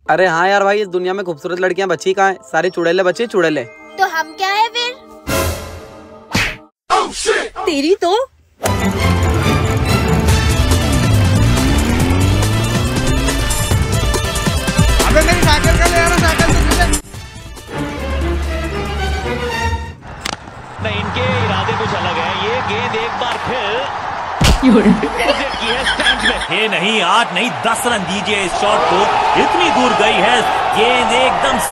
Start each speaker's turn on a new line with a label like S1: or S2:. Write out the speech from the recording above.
S1: अरे हाँ यार भाई, इस दुनिया में खूबसूरत लड़कियां बची कहाँ है? सारे चुड़ैले बचे, चुड़ैले।
S2: तो हम क्या है फिर?
S3: तेरी तो
S4: अबे मेरी साइकिल का ले आ रहा, साइकिल तो मुझे।
S5: नहीं, इनके इरादे कुछ अलग है। ये गेंद एक बार फिर की है स्टैंड में। ये नहीं 8 नहीं 10 रन दीजिए इस शॉट को, इतनी दूर गई है गेंद एकदम।